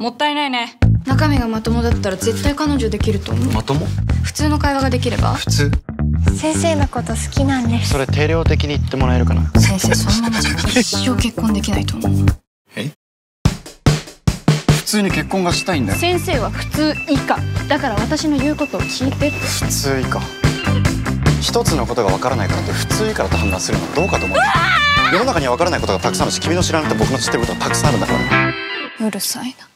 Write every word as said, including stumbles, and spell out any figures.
もったいないね。中身がまともだったら絶対彼女できると思う。 まとも？ 普通の会話ができれば。 普通？ 先生のこと好きなんです。 それ定量的に言ってもらえるかな。 先生そのままじゃ一生結婚できないと思う。 え？普通に結婚がしたいんだよ。 先生は普通以下だから私の言うことを聞いてって。 普通以下。一つのことが分からないからって普通以下だと判断するのはどうかと思う。世の中には分からないことがたくさんあるし、君の知らないと僕の知ってることがたくさんあるんだから。 うるさいな。